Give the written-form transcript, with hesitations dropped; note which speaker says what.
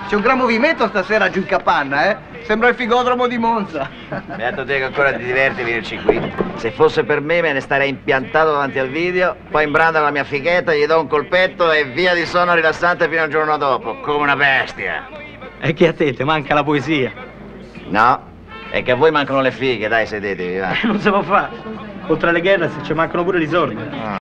Speaker 1: C'è un gran movimento stasera giù in capanna, eh? Sembra il figodromo di Monza.
Speaker 2: Beato te che ancora ti diverti a venirci qui. Se fosse per me ne starei impiantato davanti al video, poi imbranda la mia fighetta, gli do un colpetto e via di sonno rilassante fino al giorno dopo, come una bestia.
Speaker 3: E che a te manca la poesia?
Speaker 2: No, è che a voi mancano le fighe, dai, sedetevi, va.
Speaker 3: Non si può fare. Oltre alle guerre ci mancano pure i soldi.